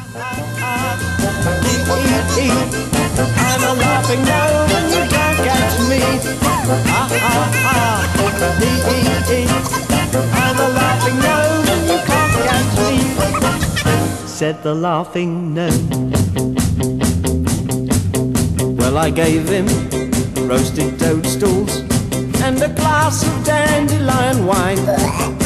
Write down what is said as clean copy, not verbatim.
I'm a laughing gnome and you can't catch me. I'm a laughing gnome and you can't catch me, said the laughing gnome. Well, I gave him roasted toadstools and a glass of dandelion wine.